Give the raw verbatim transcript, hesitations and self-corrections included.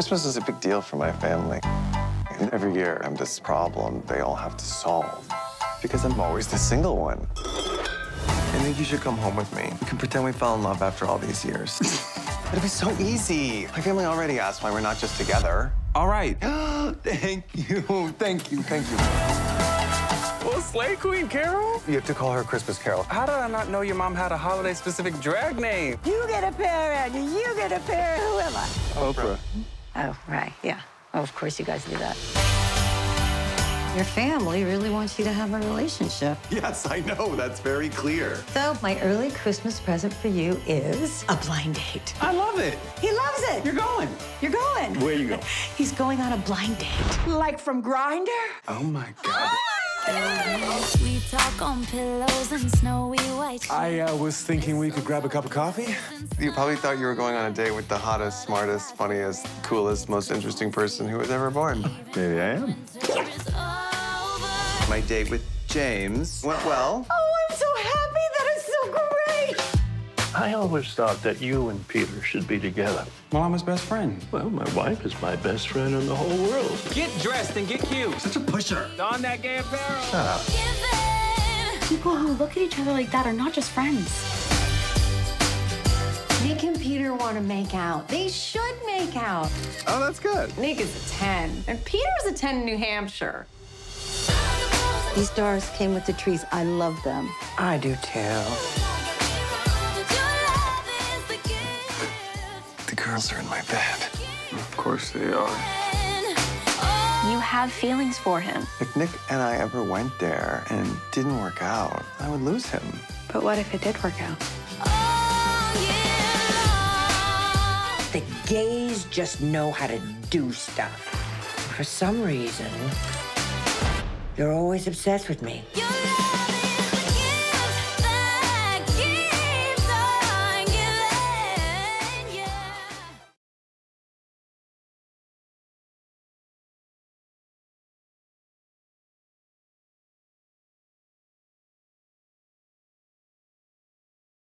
Christmas is a big deal for my family. And every year, I'm this problem they all have to solve. Because I'm always the single one. I think you should come home with me. We can pretend we fell in love after all these years. It'd be so easy. My family already asked why we're not just together. All right. Thank you, thank you, thank you. Well, Slay Queen Carol? You have to call her Christmas Carol. How did I not know your mom had a holiday-specific drag name? You get a pair, and you get a pair. Who am I? Oprah. Oh, right, yeah. Oh, of course you guys do that. Your family really wants you to have a relationship. Yes, I know. That's very clear. So my early Christmas present for you is a blind date. I love it. He loves it. You're going. You're going. Where you go? He's going on a blind date. Like from Grindr? Oh, my God. We talk on pillows and snowy white. I uh, was thinking we could grab a cup of coffee. You probably thought you were going on a date with the hottest, smartest, funniest, coolest, most interesting person who was ever born. Maybe I am. My date with James went well. Oh, I'm so happy. That is so great. I always thought that you and Peter should be together. Well, I'm his best friend. Well, my wife is my best friend in the whole world. Get dressed and get cute. Such a pusher. Don that gay apparel. Shut up. People who look at each other like that are not just friends. Nick and Peter want to make out. They should make out. Oh, that's good. Nick is a ten, and Peter's a ten in New Hampshire. These stars came with the trees. I love them. I do too. The girls are in my bed. Of course they are. You have feelings for him. If Nick and I ever went there and it didn't work out, I would lose him. But what if it did work out? The gays just know how to do stuff. For some reason, you're always obsessed with me. Your love